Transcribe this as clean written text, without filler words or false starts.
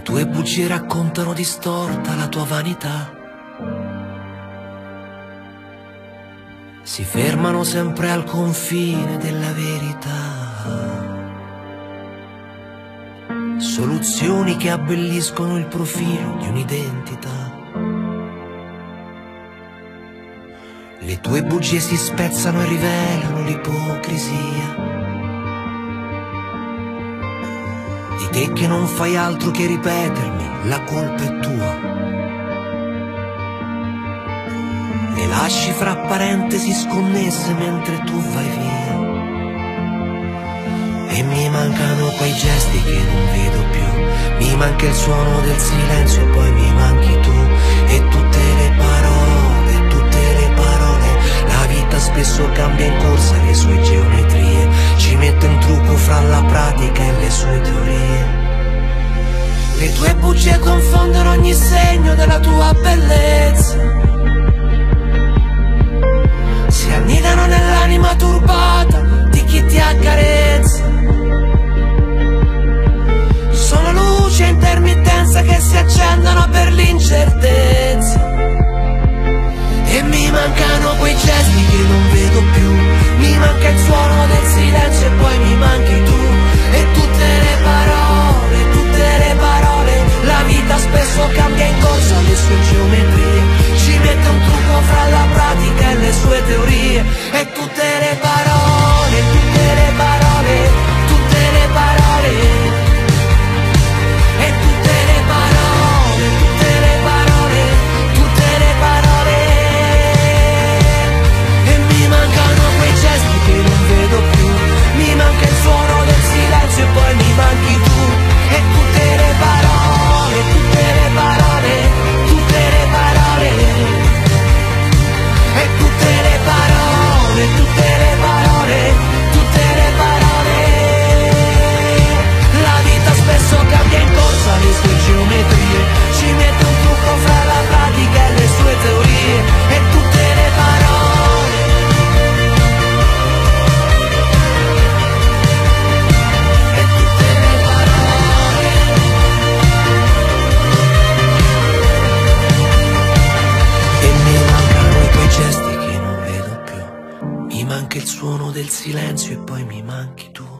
tue bugie raccontano distorta la tua vanità. Si fermano sempre al confine della verità. Soluzioni che abbelliscono il profilo di un'identità. Le tue bugie si spezzano e rivelano l'ipocrisia di te che non fai altro che ripetermi la colpa è tua. Le lasci fra parentesi sconnesse mentre tu vai via. E mi mancano quei gesti che non vedo più. Mi manca il suono del silenzio e poi mi manchi tu. E tutte le parole, tutte le parole. La vita spesso cambia in corsa le sue geometrie. Ci mette un trucco fra la pratica e le sue teorie. Le tue bugie confondono ogni segno della tua bellezza. Si annidano nell'anima turbata di chi ti accarezza. Sono luci a intermittenza che si accendono per l'incertezza. E mi mancano quei gesti che non vedo più. Mi manca il suono del silenzio e poi mi manchi tu. E tutte le parole, tutte le parole. La vita spesso cambia in corsa le sue geometrie. Ci mette un trucco fra la pratica e le sue teorie. E tutte le parole, tutte le parole, tutte le parole. E tutte le parole, tutte le parole, tutte le parole. E mi mancano quei gesti che non vedo più. Mi manca il suono del silenzio e poi mi manchi tu. E tutte le parole, tutte le parole, tutte le parole. E tutte le parole, tutte le parole, tutte le parole. La vita spesso cambia in corsa le sue geometrie. Ci mette un trucco fra la pratica e le sue teorie. E tutte le parole. E tutte le parole. E mi mancano i tuoi gesti che non vedo più. Mi manca il suono del silenzio e poi mi manchi tu.